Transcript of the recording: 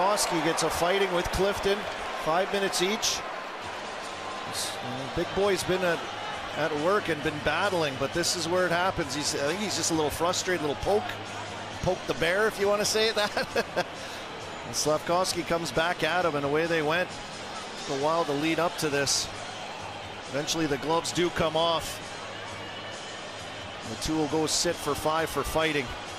Slafkovsky gets a fighting with Clifton. 5 minutes each. Big boy's been at work and been battling, but this is where it happens. I think he's just a little frustrated, a little poke the bear, if you want to say it that. And Slafkovsky comes back at him, and away they went. Took a while to lead up to this. Eventually the gloves do come off. The two will go sit for 5 for fighting.